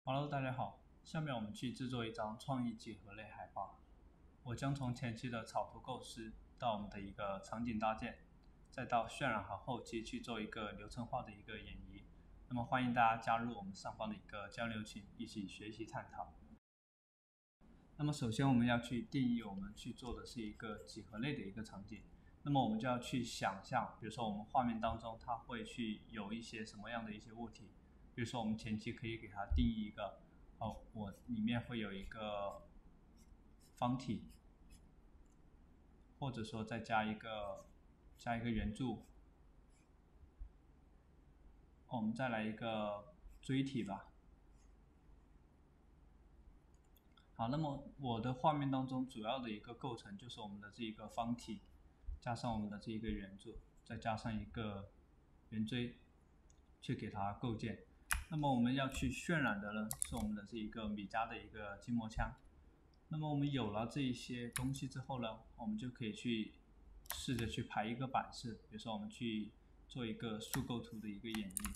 Hello，大家好，下面我们去制作一张创意几何类海报。我将从前期的草图构思到我们的一个场景搭建，再到渲染和后期去做一个流程化的一个演绎。那么欢迎大家加入我们上方的一个交流群，一起学习探讨。那么首先我们要去定义我们去做的是一个几何类的一个场景。那么我们就要去想象，比如说我们画面当中它会去有一些什么样的一些物体。比如说我们前期可以给它定义一个，我里面会有一个方体，或者说再加一个圆柱，我们再来一个锥体吧。好，那么我的画面当中主要的一个构成就是我们的这一个方体，加上我们的这一个圆柱，再加上一个圆锥，去给它构建。那么我们要去渲染的呢，是我们的这一个米家的一个筋膜枪。那么我们有了这一些东西之后呢，我们就可以去试着去排一个版式，比如说我们去做一个树构图的一个演绎。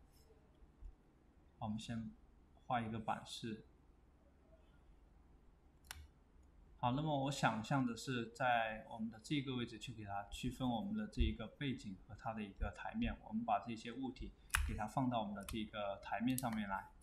好，我们先画一个版式。好，那么我想象的是在我们的这个位置去给它区分我们的这一个背景和它的一个台面，我们把这些物体给它放到我们的这个台面上面来。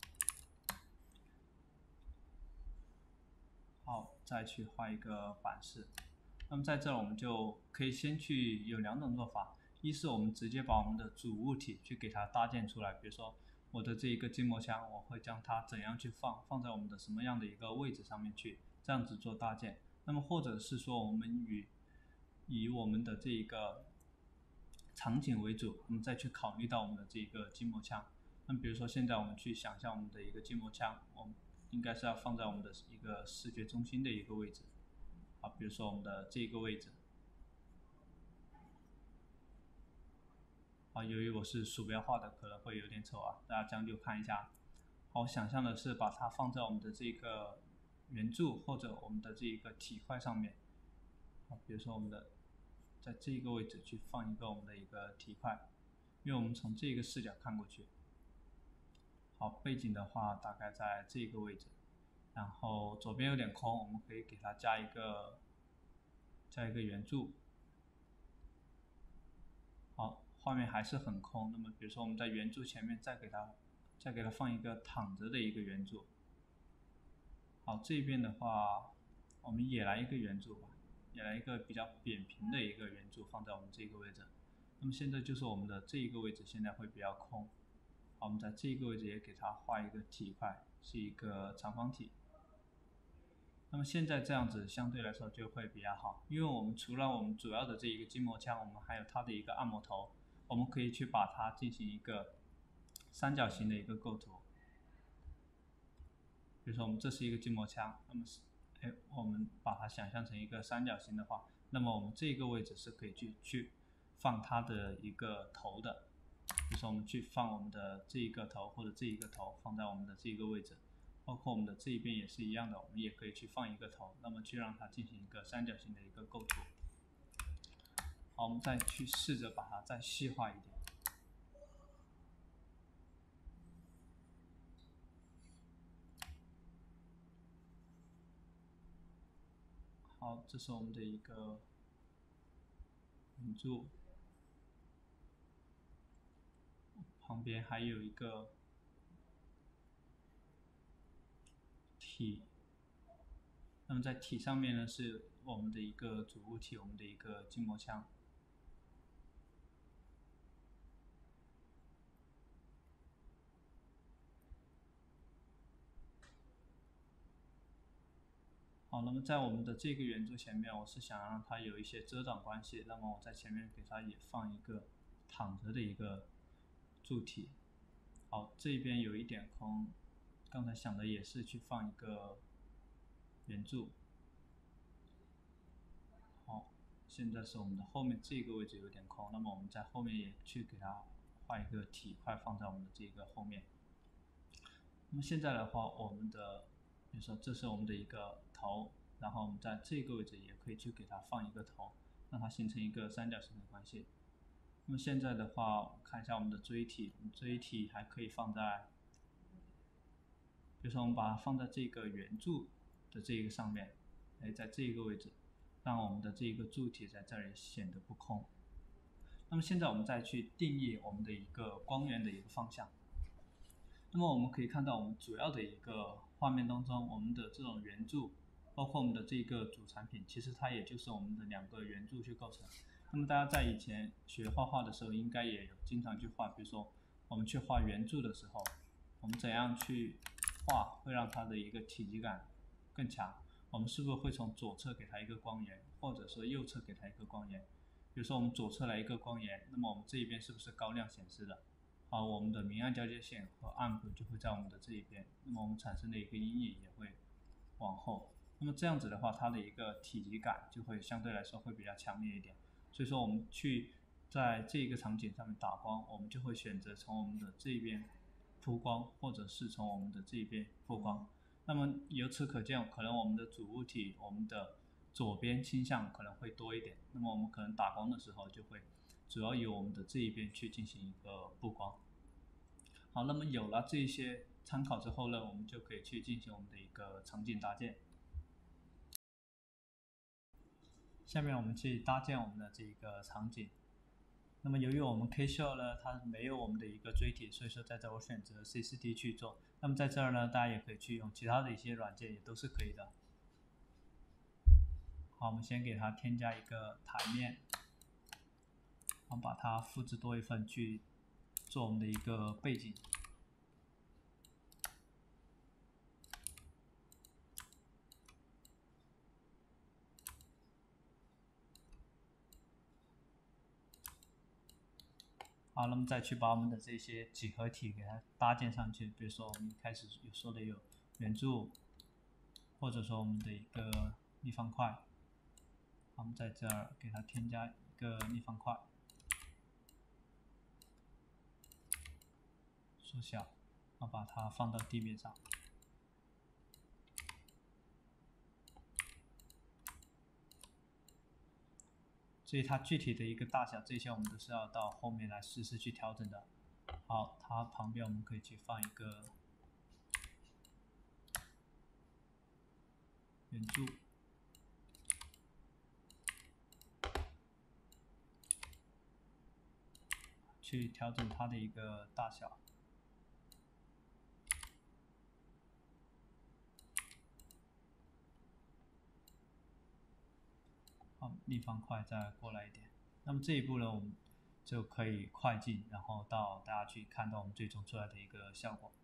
好，再去画一个版式。那么在这我们就可以先去有两种做法，一是我们直接把我们的主物体去给它搭建出来，比如说我的这一个筋膜枪，我会将它怎样去放在我们的什么样的一个位置上面去，这样子做搭建。那么或者是说我们以我们的这一个场景为主，我们再去考虑到我们的这一个筋膜枪。那么比如说现在我们去想象我们的一个筋膜枪，我们应该是要放在我们的一个视觉中心的一个位置。好，比如说我们的这个位置。啊，由于我是鼠标画的，可能会有点丑啊，大家将就看一下。好，我想象的是把它放在我们的这个圆柱或者我们的这一个体块上面。好，比如说我们的在这个位置去放一个我们的一个体块，因为我们从这个视角看过去。好，背景的话大概在这个位置，然后左边有点空，我们可以给它加一个圆柱。好，画面还是很空。那么比如说我们在圆柱前面再给它放一个躺着的一个圆柱。好，这边的话我们也来一个圆柱吧，也来一个比较扁平的一个圆柱放在我们这个位置。那么现在就是我们的这一个位置现在会比较空。好，我们在这个位置也给它画一个体块，是一个长方体。那么现在这样子相对来说就会比较好，因为我们除了我们主要的这一个筋膜枪，我们还有它的一个按摩头，我们可以去把它进行一个三角形的一个构图。比如说我们这是一个筋膜枪，那么我们把它想象成一个三角形的话，那么我们这个位置是可以去放它的一个头的。比如说我们去放我们的这一个头或者这一个头放在我们的这个位置。包括我们的这一边也是一样的，我们也可以去放一个头，那么去让它进行一个三角形的一个构图。好，我们再去试着把它再细化一点。好，这是我们的一个圆柱，旁边还有一个体。那么在体上面呢，是我们的一个主物体，我们的一个筋膜枪。好，那么在我们的这个圆柱前面，我是想让它有一些遮挡关系，那么我在前面给它也放一个躺着的一个柱体。好，这边有一点空，刚才想的也是去放一个圆柱。好，现在是我们的后面这个位置有点空，那么我们在后面也去给它画一个体块放在我们的这个后面。那么现在的话，我们的比如说这是我们的一个头，然后我们在这个位置也可以去给它放一个头，让它形成一个三角形的关系。那么现在的话，看一下我们的锥体，锥体还可以放在比如说我们把它放在这个圆柱的这一个上面，在这一个位置，让我们的这一个柱体在这里显得不空。那么现在我们再去定义我们的一个光源的一个方向。那么我们可以看到，我们主要的一个画面当中，我们的这种圆柱，包括我们的这个主产品，其实它也就是我们的2个圆柱去构成。那么大家在以前学画画的时候，应该也有经常去画，比如说我们去画圆柱的时候，我们怎样去画会让它的一个体积感更强？我们是不是会从左侧给它一个光源，或者说右侧给它一个光源？比如说我们左侧来一个光源，那么我们这一边是不是高亮显示的？好，我们的明暗交界线和暗部就会在我们的这一边，那么我们产生的一个阴影也会往后。那么这样子的话，它的一个体积感就会相对来说会比较强烈一点。所以说我们去在这一个场景上面打光，我们就会选择从我们的这一边铺光，或者是从我们的这一边铺光。那么由此可见，可能我们的主物体，我们的左边倾向可能会多一点。那么我们可能打光的时候就会主要由我们的这一边去进行一个布光。好，那么有了这些参考之后呢，我们就可以去进行我们的一个场景搭建。下面我们去搭建我们的这个场景。那么由于我们 Keyshot 呢，它没有我们的一个锥体，所以说在这我选择 C4D 去做。那么在这儿呢，大家也可以去用其他的一些软件，也都是可以的。好，我们先给它添加一个台面，我们把它复制多一份去做我们的一个背景。好，那么再去把我们的这些几何体给它搭建上去。比如说我们一开始说的有圆柱，或者说我们的一个立方块，我们在这儿给它添加一个立方块，缩小，把它放到地面上。至于它具体的一个大小，这些我们都是要到后面来实时去调整的。好，它旁边我们可以去放一个圆柱，去调整它的一个大小。好，立方块再过来一点。那么这一步呢，我们就可以快进，然后到大家去看到我们最终出来的一个效果。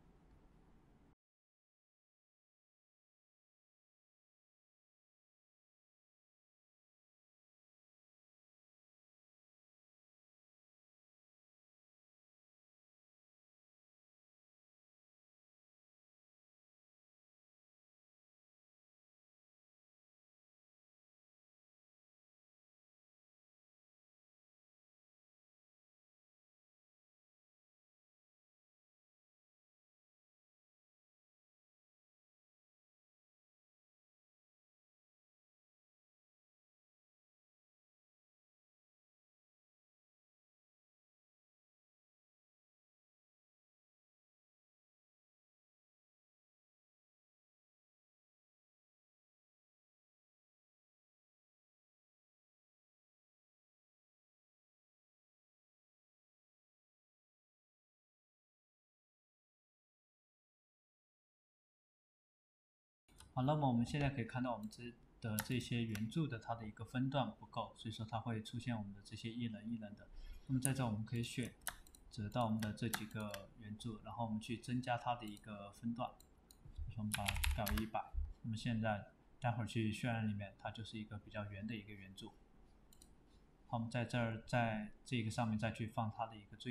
好，那么我们现在可以看到我们这些圆柱的它的一个分段不够，所以说它会出现我们的这些一棱的。那么在这我们可以选择到我们的这几个圆柱，然后我们去增加它的一个分段，比如说我们把它改为100。那么现在待会儿去渲染里面，它就是一个比较圆的一个圆柱。好，我们在这儿在这个上面再去放它的一个锥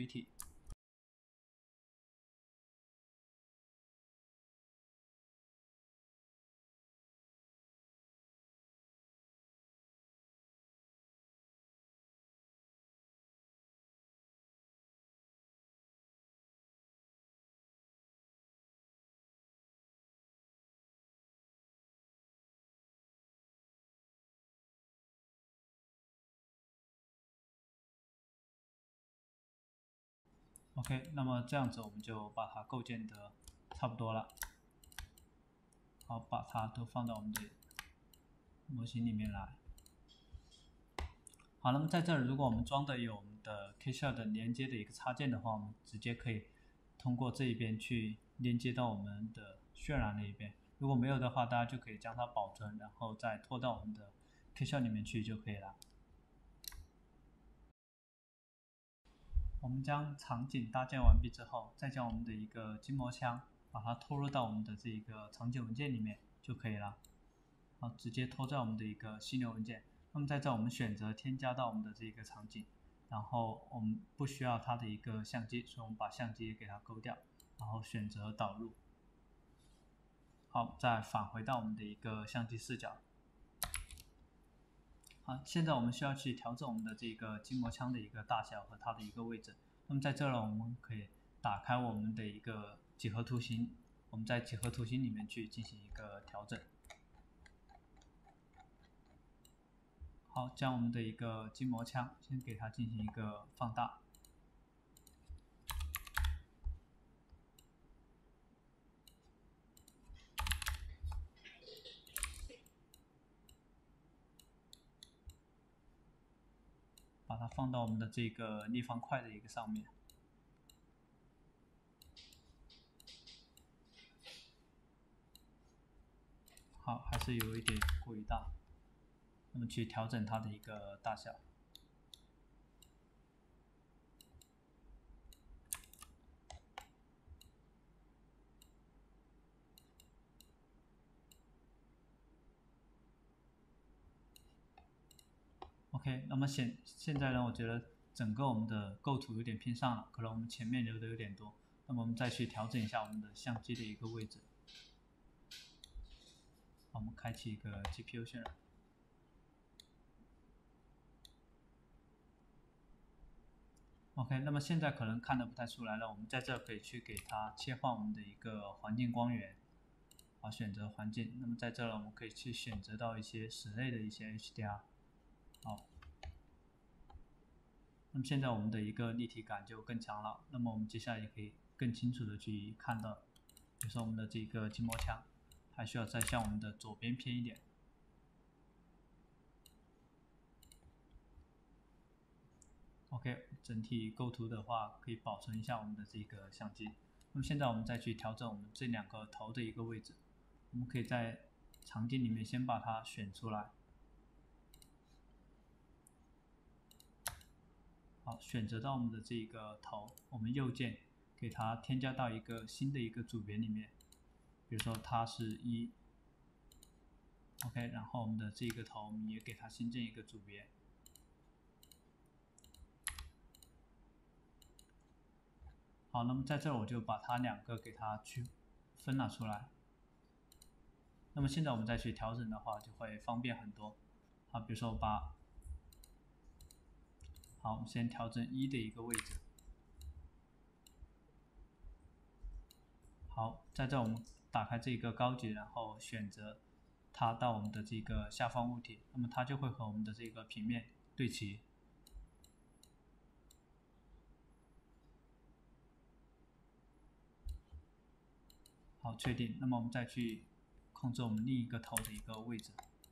体。OK，那么这样子我们就把它构建得差不多了。 好，把它都放到我们的模型里面来。好，那么在这儿，如果我们装的有我们的 Keyshot 的连接的一个插件的话，我们直接可以通过这一边去连接到我们的渲染那一边。如果没有的话，大家就可以将它保存，然后再拖到我们的 Keyshot 里面去就可以了。我们将场景搭建完毕之后，再将我们的一个筋膜枪把它拖入到我们的这一个场景文件里面就可以了。好，直接拖在我们的一个犀牛文件。那么在这我们选择添加到我们的这个场景，然后我们不需要它的一个相机，所以我们把相机给它勾掉，然后选择导入。好，再返回到我们的一个相机视角。好，现在我们需要去调整我们的这个筋膜枪的一个大小和它的一个位置。那么在这呢，我们可以打开我们的一个几何图形，我们在几何图形里面去进行一个调整。好，将我们的一个筋膜枪先给它进行一个放大。把它放到我们的这个立方块的一个上面。好，还是有一点过于大，那么去调整它的一个大小。OK， 那么现在呢，我觉得整个我们的构图有点偏上了，可能我们前面留的有点多，那么我们再去调整一下我们的相机的一个位置。我们开启一个 GPU 渲染。OK， 那么现在可能看得不太出来了，我们在这可以去给它切换我们的一个环境光源。好，选择环境，那么在这我们可以去选择到一些室内的一些 HDR。好，那么现在我们的一个立体感就更强了。那么我们接下来也可以更清楚的去看到，比如说我们的这个筋膜枪，还需要再向我们的左边偏一点。OK， 整体构图的话可以保存一下我们的这个相机。那么现在我们再去调整我们这两个头的一个位置，我们可以在场景里面先把它选出来。好，选择到我们的这个头，我们右键给它添加到一个新的一个组别里面，比如说它是1 ，OK， 然后我们的这个头我们也给它新增一个组别。好，那么在这我就把它两个给它区分了出来。那么现在我们再去调整的话，就会方便很多。好，比如说我把，好，我们先调整1的一个位置。好，在这我们打开这个高级，然后选择它到我们的这个下方物体，那么它就会和我们的这个平面对齐。好，确定。那么我们再去控制我们另一个头的一个位置。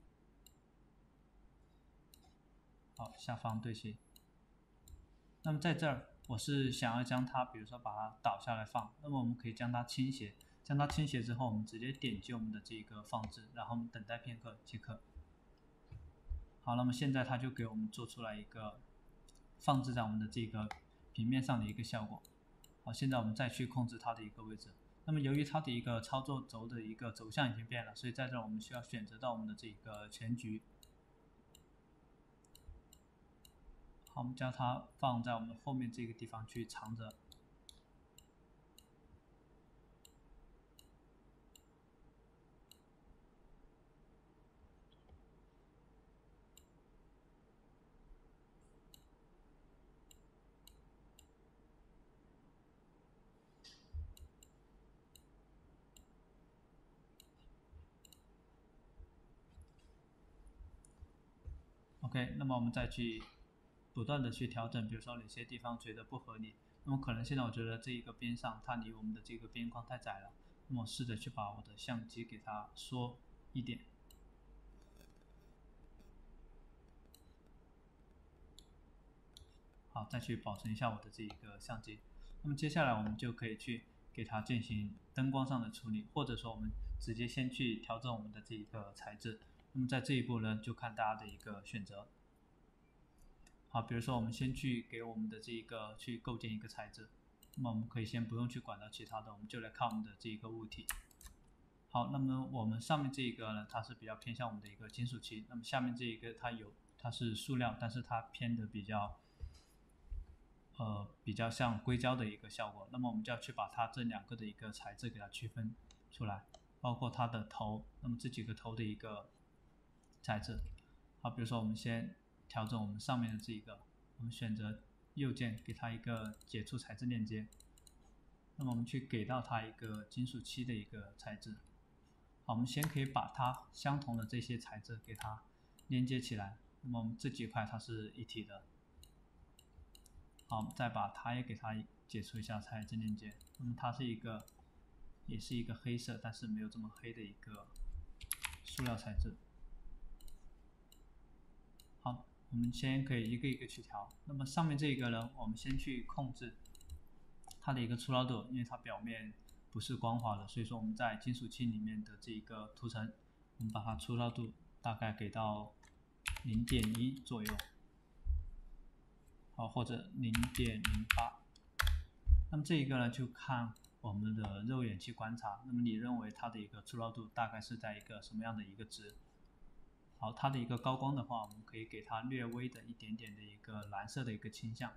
好，下方对齐。那么在这儿，我是想要将它，比如说把它倒下来放，那么我们可以将它倾斜，将它倾斜之后，我们直接点击我们的这个放置，然后我们等待片刻即可。好，那么现在它就给我们做出来一个放置在我们的这个平面上的一个效果。好，现在我们再去控制它的一个位置。那么由于它的一个操作轴的一个轴向已经变了，所以在这我们需要选择到我们的这个全局。好，我们将它放在我们后面这个地方去藏着。OK， 那么我们再去不断的去调整，比如说哪些地方觉得不合理，那么可能现在我觉得这一个边上它离我们的这个边框太窄了， 那么我试着去把我的相机给它缩一点。好，再去保存一下我的这一个相机。那么接下来我们就可以去给它进行灯光上的处理，或者说我们直接先去调整我们的这一个材质。那么在这一步呢，就看大家的一个选择。好，比如说我们先去给我们的这一个去构建一个材质，那么我们可以先不用去管到其他的，我们就来看我们的这一个物体。好，那么我们上面这一个呢，它是比较偏向我们的一个金属漆，那么下面这一个它是塑料，但是它偏的比较像硅胶的一个效果，那么我们就要去把它这两个的一个材质给它区分出来，包括它的头，那么这几个头的一个材质。好，比如说我们先调整我们上面的这一个，我们选择右键给它一个解除材质链接，那么我们去给到它一个金属漆的一个材质。好，我们先可以把它相同的这些材质给它连接起来，那么我们这几块它是一体的。好，我们再把它也给它解除一下材质链接，那么它是也是一个黑色，但是没有这么黑的一个塑料材质。好，我们先可以一个一个去调。那么上面这一个呢，我们先去控制它的一个粗糙度，因为它表面不是光滑的，所以说我们在金属漆里面的这个涂层，我们把它粗糙度大概给到0.1左右，好，或者0.08。那么这一个呢，就看我们的肉眼去观察。那么你认为它的一个粗糙度大概是在一个什么样的一个值？好，它的一个高光的话，我们可以给它略微的一点点的一个蓝色的一个倾向。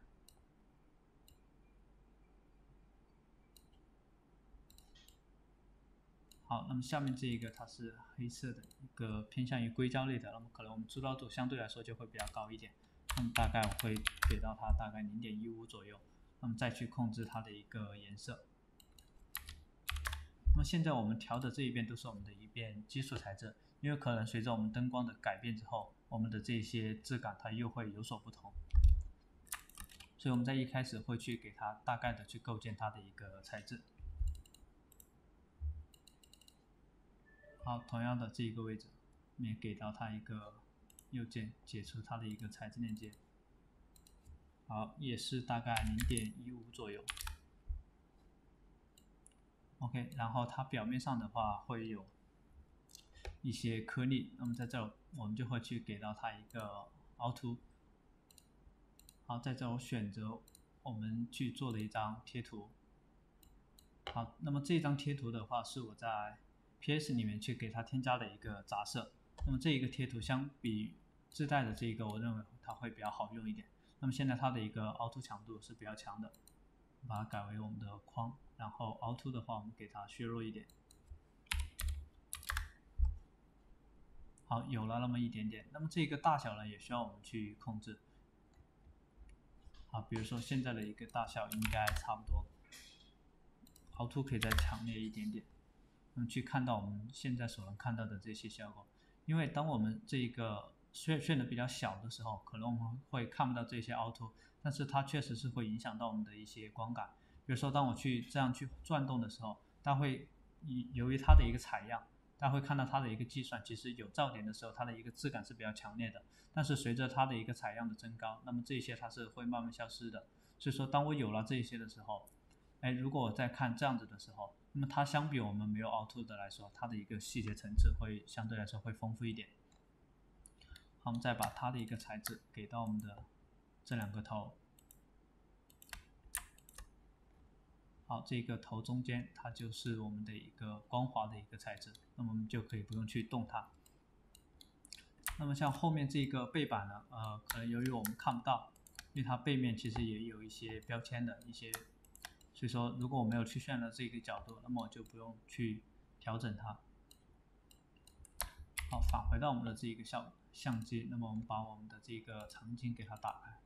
好，那么下面这一个它是黑色的一个偏向于硅胶类的，那么可能我们粗糙度相对来说就会比较高一点。那么大概我会给到它大概0.15左右，那么再去控制它的一个颜色。那么现在我们调的这一遍都是我们的一遍基础材质，因为可能随着我们灯光的改变之后，我们的这些质感它又会有所不同，所以我们在一开始会去给它大概的去构建它的一个材质。好，同样的这一个位置，我们也给到它一个右键解除它的一个材质链接。好，也是大概0.15左右。OK， 然后它表面上的话会有一些颗粒，那么在这我们就会去给到它一个凹凸。好，在这我选择我们去做的一张贴图。好，那么这张贴图的话是我在 PS 里面去给它添加的一个杂色。那么这一个贴图相比自带的这一个，我认为它会比较好用一点。那么现在它的一个凹凸强度是比较强的，把它改为我们的框，然后凹凸的话我们给它削弱一点。好，有了那么一点点。那么这个大小呢，也需要我们去控制。好，比如说现在的一个大小应该差不多，凹凸可以再强烈一点点。那么去看到我们现在所能看到的这些效果，因为当我们这一个炫的比较小的时候，可能我们会看不到这些凹凸，但是它确实是会影响到我们的一些光感。比如说当我去这样去转动的时候，它会由于它的一个采样，大家会看到它的一个计算，其实有噪点的时候，它的一个质感是比较强烈的。但是随着它的一个采样的增高，那么这些它是会慢慢消失的。所以说，当我有了这些的时候，如果我在看这样子的时候，那么它相比我们没有凹凸的来说，它的一个细节层次会相对来说会丰富一点。好，我们再把它的一个材质给到我们的这两个头。好，这个头中间它就是我们的一个光滑的一个材质，那么我们就可以不用去动它。那么像后面这个背板呢，可能由于我们看不到，因为它背面其实也有一些标签的一些，所以说如果我没有去渲染这个角度，那么我就不用去调整它。好，返回到我们的这一个相机，那么我们把我们的这个场景给它打开。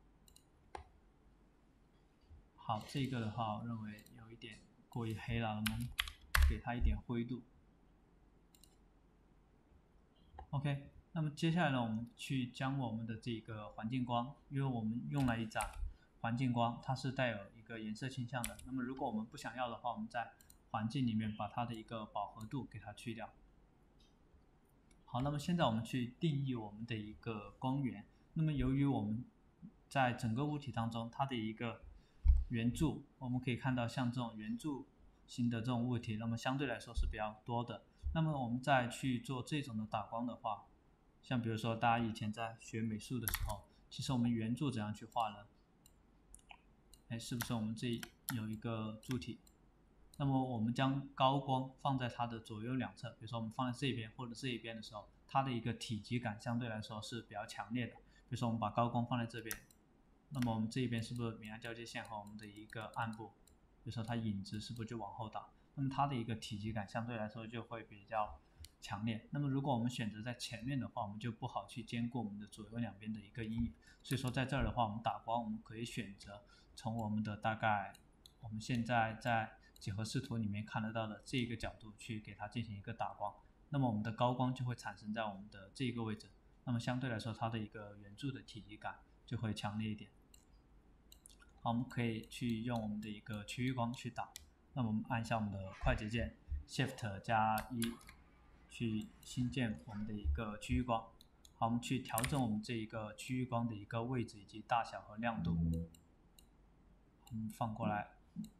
好，这个的话，我认为有一点过于黑了，我们给它一点灰度。OK， 那么接下来呢，我们去将我们的这个环境光，因为我们用了一盏环境光，它是带有一个颜色倾向的。那么如果我们不想要的话，我们在环境里面把它的一个饱和度给它去掉。好，那么现在我们去定义我们的一个光源。那么由于我们在整个物体当中，它的一个圆柱，我们可以看到像这种圆柱形的这种物体，那么相对来说是比较多的。那么我们再去做这种的打光的话，像比如说大家以前在学美术的时候，其实我们圆柱怎样去画呢？是不是我们这有一个柱体？那么我们将高光放在它的左右两侧，比如说我们放在这边或者这一边的时候，它的一个体积感相对来说是比较强烈的。比如说我们把高光放在这边，那么我们这一边是不是明暗交界线和我们的一个暗部，比如说它影子是不是就往后倒？那么它的一个体积感相对来说就会比较强烈。那么如果我们选择在前面的话，我们就不好去兼顾我们的左右两边的一个阴影。所以说在这儿的话，我们打光我们可以选择从我们的大概我们现在在几何视图里面看得到的这个角度去给它进行一个打光，那么我们的高光就会产生在我们的这个位置，那么相对来说它的一个圆柱的体积感就会强烈一点。好，我们可以去用我们的一个区域光去打，那么我们按一下我们的快捷键 Shift 加1去新建我们的一个区域光。好，我们去调整我们这一个区域光的一个位置以及大小和亮度，我们放过来。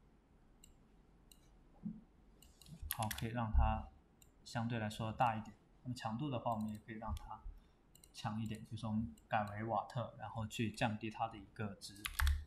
好，可以让它相对来说大一点。那么强度的话，我们也可以让它强一点，比如说我们改为瓦特，然后去降低它的一个值。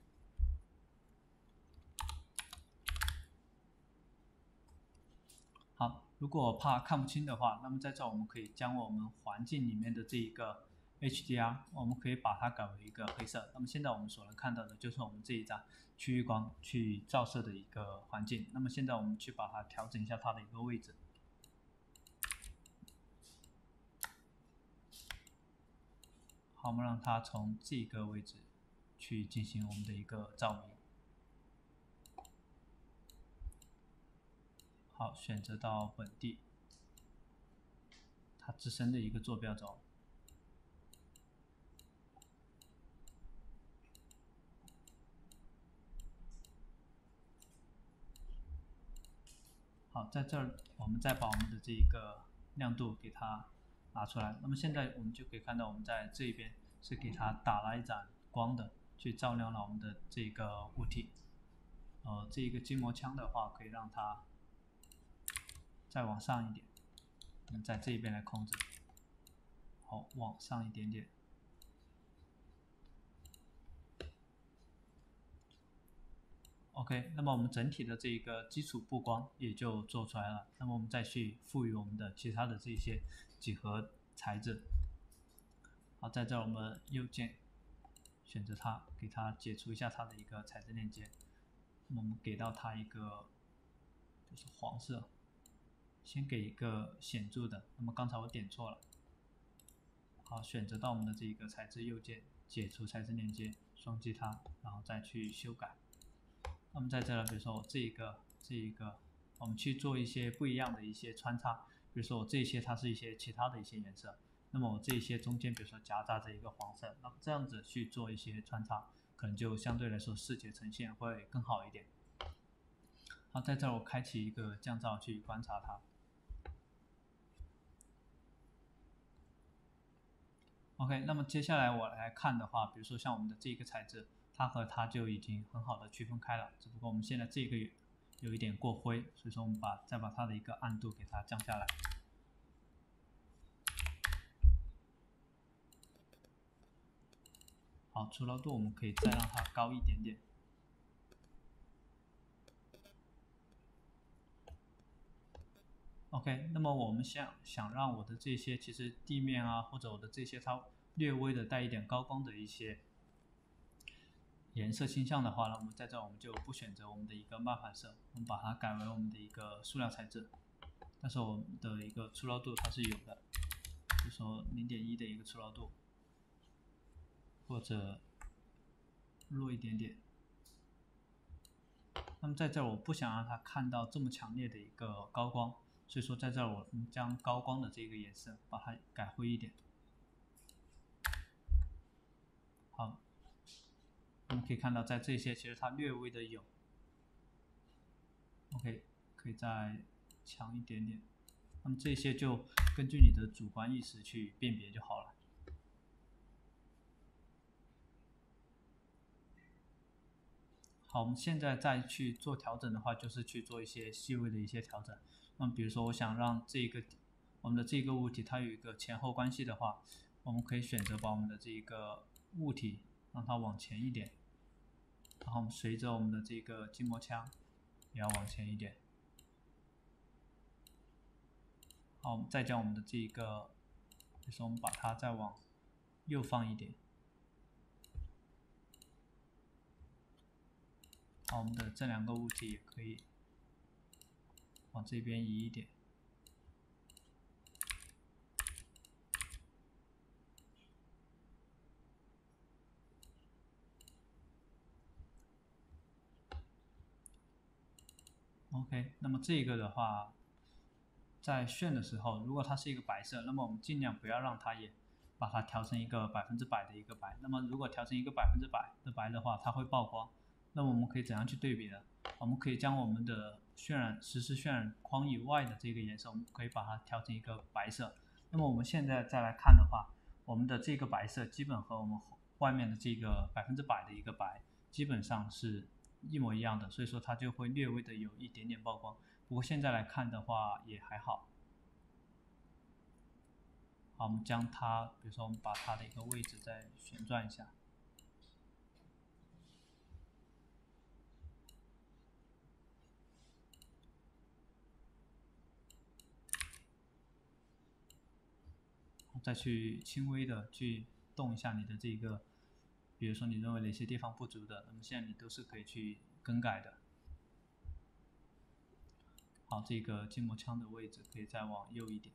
好，如果怕看不清的话，那么在这我们可以将我们环境里面的这一个 HDR， 我们可以把它改为一个黑色。那么现在我们所能看到的就是我们这一张区域光去照射的一个环境。那么现在我们去把它调整一下它的一个位置。好，我们让它从这个位置去进行我们的一个照明。好，选择到本地，它自身的一个坐标轴。好，在这儿我们再把我们的这一个亮度给它拿出来。那么现在我们就可以看到，我们在这一边是给它打了一盏光的，去照亮了我们的这个物体。这一个筋膜枪的话，可以让它再往上一点。我们在这一边来控制。好，往上一点点。OK， 那么我们整体的这一个基础布光也就做出来了。那么我们再去赋予我们的其他的这些几何材质。好，在这儿我们右键选择它，给它解除一下它的一个材质链接。那么我们给到它一个就是黄色，先给一个显著的。那么刚才我点错了。好，选择到我们的这一个材质右键，解除材质链接，双击它，然后再去修改。那么在这儿，比如说我这一个，我们去做一些不一样的一些穿插。比如说我这些它是一些其他的一些颜色，那么我这些中间比如说夹杂着一个黄色，那么这样子去做一些穿插，可能就相对来说视觉呈现会更好一点。好，在这儿我开启一个降噪去观察它。OK， 那么接下来我来看的话，比如说像我们的这个材质，它和它就已经很好的区分开了，只不过我们现在这个有一点过灰，所以说我们再把它的一个暗度给它降下来。好，粗糙度我们可以再让它高一点点。OK， 那么我们想让我的这些其实地面啊，或者我的这些它略微的带一点高光的一些颜色倾向的话呢，我们在这我们就不选择我们的一个漫反射，我们把它改为我们的一个塑料材质。但是我们的一个粗糙度它是有的，比如说0.1的一个粗糙度，或者弱一点点。那么在这儿我不想让它看到这么强烈的一个高光，所以说在这儿我们将高光的这个颜色把它改灰一点。好，我们可以看到在这些其实它略微的有 OK， 可以再强一点点。那么这些就根据你的主观意识去辨别就好了。好，我们现在再去做调整的话，就是去做一些细微的一些调整。那么比如说我想让我们的这个物体它有一个前后关系的话，我们可以选择把我们的这个物体让它往前一点，然后我们随着我们的这个筋膜枪也要往前一点。好，我们再将我们的这个，比如说我们把它再往右放一点。好，我们的这两个物体也可以往这边移一点。OK， 那么这个的话，在炫的时候，如果它是一个白色，那么我们尽量不要让它也把它调成一个100%的一个白。那么如果调成一个100%的白的话，它会曝光。那么我们可以怎样去对比呢？我们可以将我们的实时渲染框以外的这个颜色，我们可以把它调成一个白色。那么我们现在再来看的话，我们的这个白色基本和我们外面的这个100%的一个白基本上是一模一样的，所以说它就会略微的有一点点曝光。不过现在来看的话也还好。好，我们将它，比如说我们把它的一个位置再旋转一下。再去轻微的去动一下你的这个，比如说你认为哪些地方不足的，那么现在你都是可以去更改的。好，这个筋膜枪的位置可以再往右一点。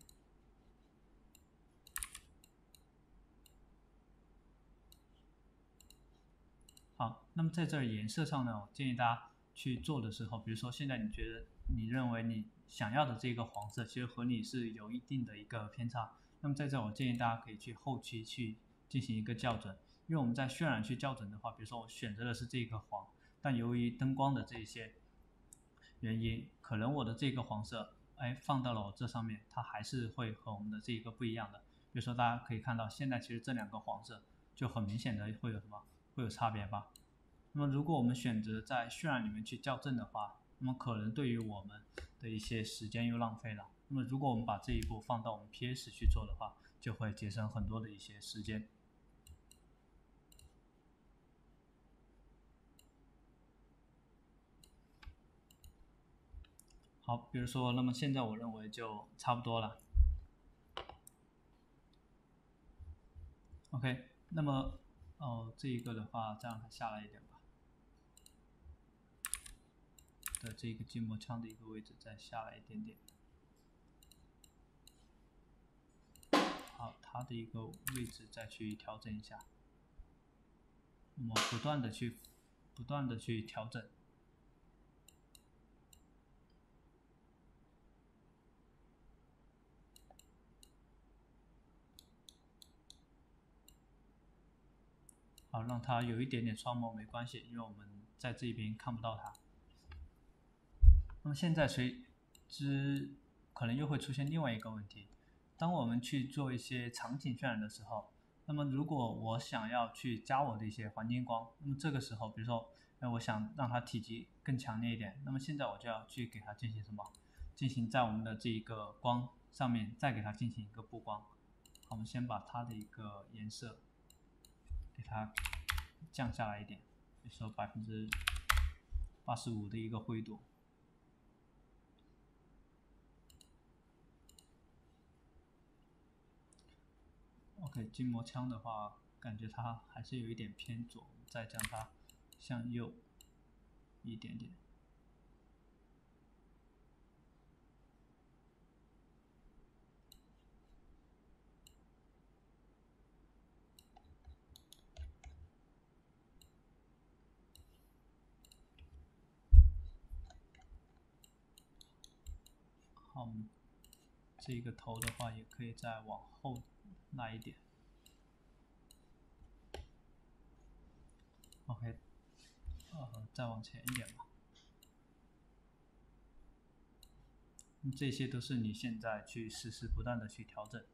好，那么在这儿颜色上呢，我建议大家去做的时候，比如说现在你认为你想要的这个黄色，其实和你是有一定的一个偏差。那么在这我建议大家可以去后期去进行一个校准，因为我们在渲染去校准的话，比如说我选择的是这个黄，但由于灯光的这些原因，可能我的这个黄色，放到了我这上面，它还是会和我们的这个不一样的。比如说大家可以看到，现在其实这两个黄色就很明显的会有什么？会有差别吧？那么如果我们选择在渲染里面去校正的话，那么可能对于我们的一些时间又浪费了。那么如果我们把这一步放到我们 PS 去做的话，就会节省很多的一些时间。好，比如说，那么现在我认为就差不多了。OK， 那么这一个的话，再让它下来一点吧。的这个筋膜枪的一个位置再下来一点点。好，它的一个位置再去调整一下。那么不断的去调整。好，让它有一点点双眸没关系，因为我们在这边看不到它。那么现在随之可能又会出现另外一个问题，当我们去做一些场景渲染的时候，那么如果我想要去加我的一些环境光，那么这个时候，比如说，我想让它体积更强烈一点，那么现在我就要去给它进行什么？进行在我们的这一个光上面再给它进行一个布光。好，我们先把它的一个颜色给它降下来一点，比如说85%的一个灰度。OK， 筋膜枪的话，感觉它还是有一点偏左，再将它向右一点点。好，这个头的话也可以再往后拉一点。OK， 再往前一点吧。 这些都是你现在去实时不断的去调整。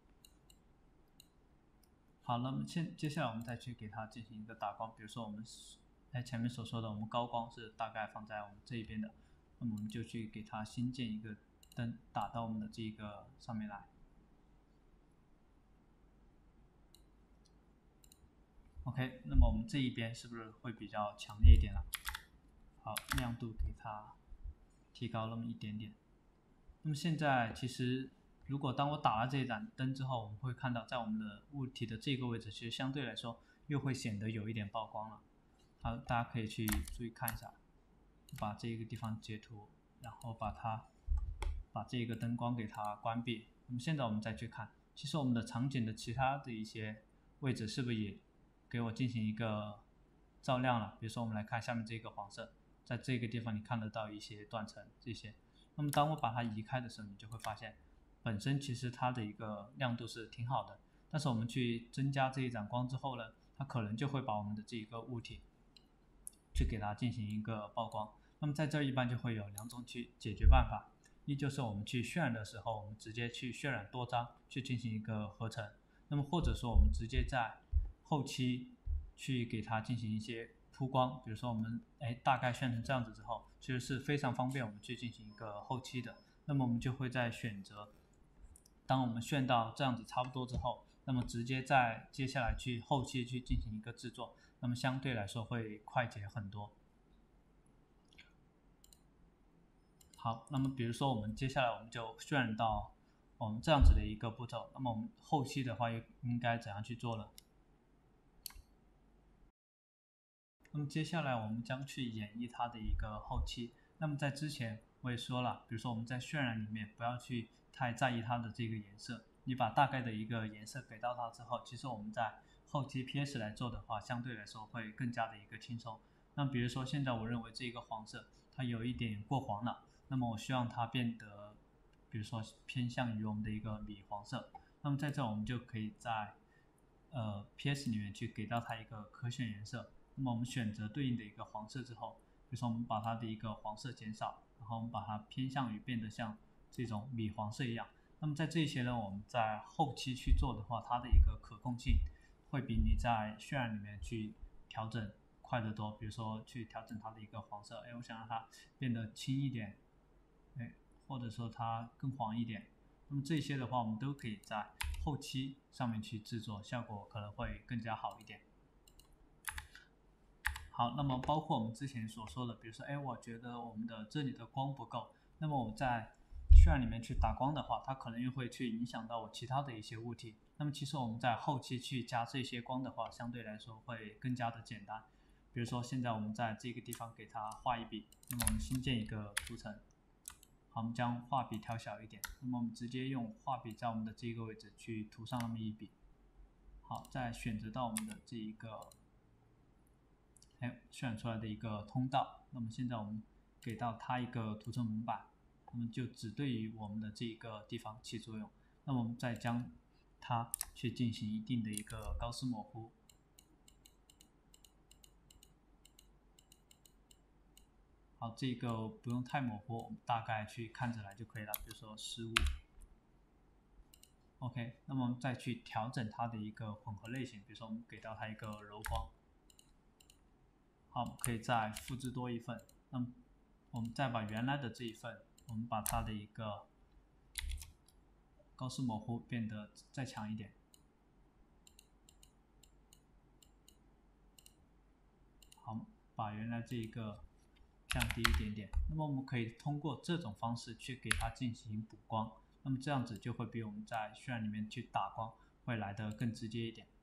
好，那么接下来我们再去给它进行一个打光，比如说我们前面所说的，我们高光是大概放在我们这一边的，那么我们就去给它新建一个灯打到我们的这个上面来。OK， 那么我们这一边是不是会比较强烈一点了？好，亮度给它提高那么一点点。那么现在其实，如果当我打了这一盏灯之后，我们会看到在我们的物体的这个位置，其实相对来说又会显得有一点曝光了。好，大家可以去注意看一下，把这个地方截图，然后把这个灯光给它关闭。那么现在我们再去看，其实我们的场景的其他的一些位置是不是也给我进行一个照亮了？比如说我们来看下面这个黄色，在这个地方你看得到一些断层这些。那么当我把它移开的时候，你就会发现，本身其实它的一个亮度是挺好的，但是我们去增加这一盏光之后呢，它可能就会把我们的这个物体去给它进行一个曝光。那么在这一般就会有两种去解决办法，一就是我们去渲染的时候，我们直接去渲染多张去进行一个合成，那么或者说我们直接在后期去给它进行一些铺光，比如说我们大概渲成这样子之后，其实是非常方便我们去进行一个后期的。那么我们就会在选择，当我们渲到这样子差不多之后，那么直接在接下来去后期去进行一个制作，那么相对来说会快捷很多。好，那么比如说我们接下来我们就渲染到我们这样子的一个步骤，那么我们后期的话又应该怎样去做呢？那么接下来我们将去演绎它的一个后期。那么在之前我也说了，比如说我们在渲染里面不要去太在意它的这个颜色，你把大概的一个颜色给到它之后，其实我们在后期 PS 来做的话，相对来说会更加的一个轻松。那比如说现在我认为这个黄色它有一点过黄了，那么我希望它变得，比如说偏向于我们的一个米黄色，那么在这我们就可以在PS 里面去给到它一个可选颜色。那么我们选择对应的一个黄色之后，比如说我们把它的一个黄色减少，然后我们把它偏向于变得像这种米黄色一样。那么在这些呢，我们在后期去做的话，它的一个可控性会比你在渲染里面去调整快得多。比如说去调整它的一个黄色，我想让它变得轻一点，或者说它更黄一点。那么这些的话，我们都可以在后期上面去制作，效果可能会更加好一点。好，那么包括我们之前所说的，比如说，我觉得我们的这里的光不够，那么我在渲染里面去打光的话，它可能又会去影响到我其他的一些物体。那么其实我们在后期去加这些光的话，相对来说会更加的简单。比如说现在我们在这个地方给它画一笔，那么我们新建一个图层，好，我们将画笔调小一点，那么我们直接用画笔在我们的这个位置去涂上那么一笔。好，再选择到我们的这一个渲染出来的一个通道，那么现在我们给到它一个图层模板，那么就只对于我们的这一个地方起作用。那么我们再将它去进行一定的一个高斯模糊。好，这个不用太模糊，我们大概去看着来就可以了，比如说15。OK， 那么我们再去调整它的一个混合类型，比如说我们给到它一个柔光。好，我们可以再复制多一份，那么我们再把原来的这一份，我们把它的一个高斯模糊变得再强一点。好，把原来这一个降低一点点。那么我们可以通过这种方式去给它进行补光，那么这样子就会比我们在渲染里面去打光会来得更直接一点。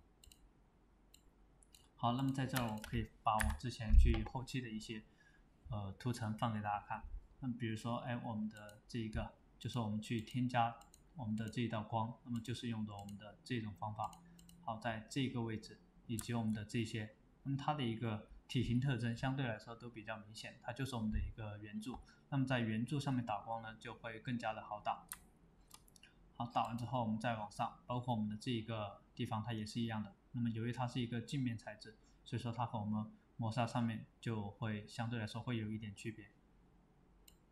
好，那么在这儿我可以把我之前去后期的一些图层放给大家看。那么比如说，我们的这一个就是我们去添加我们的这一道光，那么就是用的我们的这种方法。好，在这个位置以及我们的这些，那么它的一个体型特征相对来说都比较明显，它就是我们的一个圆柱。那么在圆柱上面打光呢，就会更加的好打。好，打完之后我们再往上，包括我们的这一个地方它也是一样的。那么由于它是一个镜面材质，所以说它和我们磨砂上面就会相对来说会有一点区别。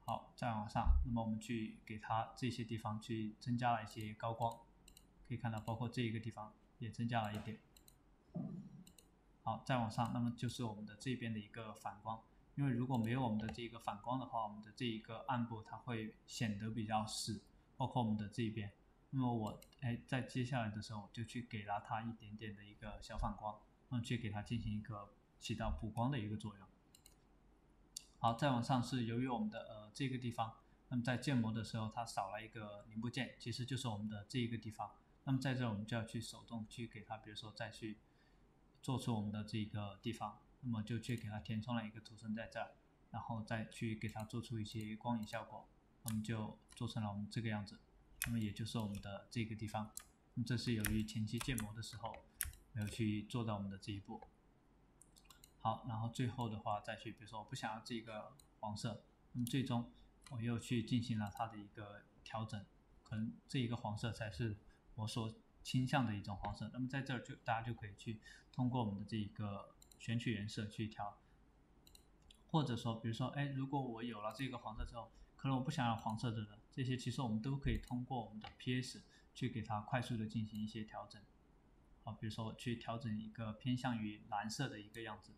好，再往上，那么我们去给它这些地方去增加了一些高光，可以看到包括这一个地方也增加了一点。好，再往上，那么就是我们的这边的一个反光，因为如果没有我们的这个反光的话，我们的这一个暗部它会显得比较死，包括我们的这边。那么我在接下来的时候就去给了它一点点的一个小反光，那么去给它进行一个起到补光的一个作用。好，再往上是由于我们的这个地方，那么在建模的时候它少了一个零部件，其实就是我们的这一个地方。那么在这我们就要去手动去给它，比如说再去做出我们的这个地方，那么就去给它填充了一个图层在这儿，然后再去给它做出一些光影效果，那么就做成了我们这个样子。那么也就是我们的这个地方，那么这是由于前期建模的时候没有去做到我们的这一步。好，然后最后的话再去，比如说我不想要这个黄色，那么最终我又去进行了它的一个调整，可能这一个黄色才是我所倾向的一种黄色。那么在这儿大家就可以去通过我们的这一个选取颜色去调，或者说比如说如果我有了这个黄色之后，可能我不想要黄色的了，这些其实我们都可以通过我们的 PS 去给它快速的进行一些调整。好，比如说我去调整一个偏向于蓝色的一个样子。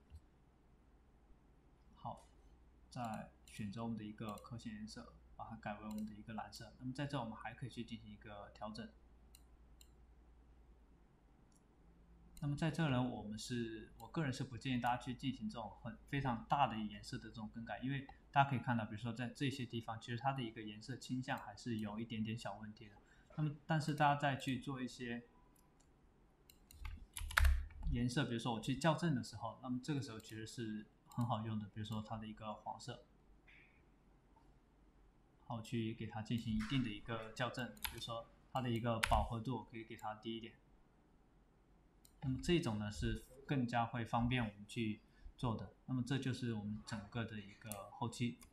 好，再选择我们的一个刻线颜色，把它改为我们的一个蓝色。那么在这我们还可以去进行一个调整。那么在这呢，我个人是不建议大家去进行这种非常大的颜色的这种更改，因为大家可以看到，比如说在这些地方，其实它的一个颜色倾向还是有一点点小问题的。那么但是大家再去做一些颜色，比如说我去校正的时候，那么这个时候其实是很好用的，比如说它的一个黄色，好去给它进行一定的一个校正，比如说它的一个饱和度可以给它低一点。那么这种呢是更加会方便我们去做的。那么这就是我们整个的一个后期。